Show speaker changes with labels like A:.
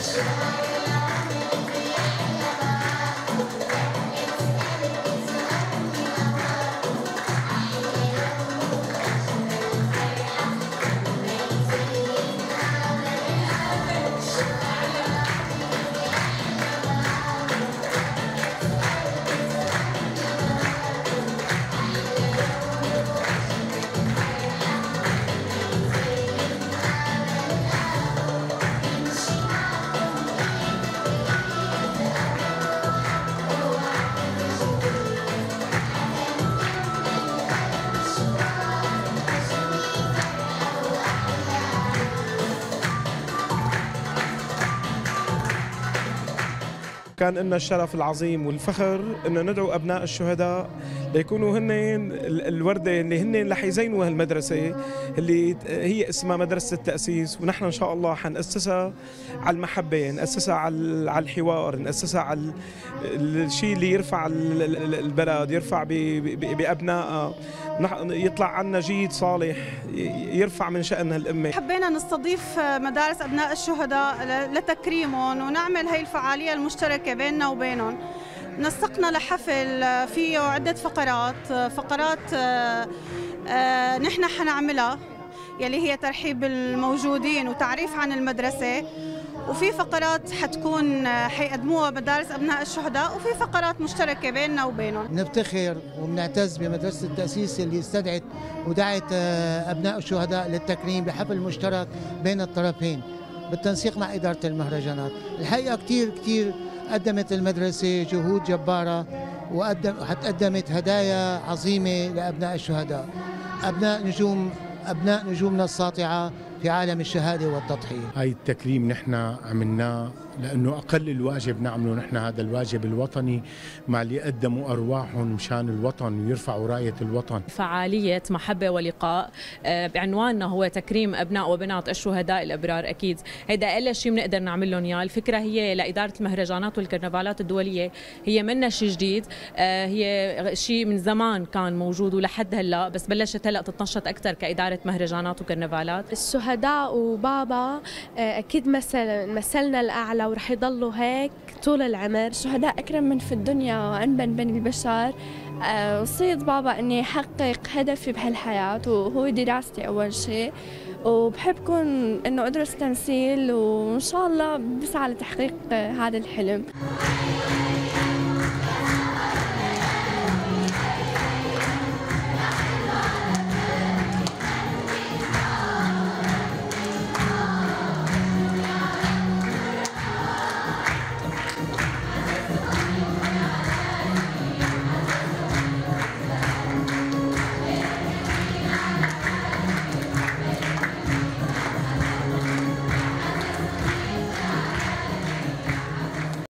A: كان لنا الشرف العظيم والفخر أن ندعو أبناء الشهداء ليكونوا هن الوردة اللي هن رح يزينوا هالمدرسة اللي هي اسمها مدرسة التأسيس، ونحن إن شاء الله حنأسسها على المحبة، نأسسها على الحوار، نأسسها على الشيء اللي يرفع البلد، يرفع بأبنائها، يطلع عنا جيل صالح يرفع من شأن هالأمة.
B: حبينا نستضيف مدارس أبناء الشهداء لتكريمهم ونعمل هاي الفعالية المشتركة بيننا وبينهم. نسقنا لحفل فيه عدة فقرات نحن حنعملها يلي هي ترحيب الموجودين وتعريف عن المدرسة، وفي فقرات حتكون حيقدموها مدارس أبناء الشهداء، وفي فقرات مشتركة بيننا وبينهم.
C: نفتخر وبنعتز بمدرسة التأسيس اللي استدعت ودعت أبناء الشهداء للتكريم بحفل مشترك بين الطرفين بالتنسيق مع إدارة المهرجانات. الحقيقة كتير قدمت المدرسة جهود جبارة وقدمت هدايا عظيمة لأبناء الشهداء، أبناء نجومنا الساطعة في عالم الشهادة والتضحية.
D: هاي التكريم نحن عملناه لأنه أقل الواجب نعمله نحن هذا الواجب الوطني مع اللي قدموا أرواحهم مشان الوطن ويرفعوا راية الوطن.
E: فعالية محبة ولقاء بعنواننا هو تكريم أبناء وبنات الشهداء الأبرار. أكيد هيدا أقل شيء بنقدر نعمل لهم إياه. الفكرة هي لإدارة المهرجانات والكرنفالات الدولية، هي منا شيء جديد، هي شيء من زمان كان موجود ولحد هلا، بس بلشت هلا تتنشط أكثر كإدارة مهرجانات وكرنفالات.
F: الشهداء وبابا أكيد مثلنا الأعلى ورح يضلوا هيك طول العمر.
G: الشهداء أكرم من في الدنيا وأنبن بني البشر. وصيد بابا إني أحقق هدفي بهالحياة وهو دراستي أول شيء، وبحب كون إنه أدرس تمثيل وإن شاء الله بسعى لتحقيق هذا الحلم.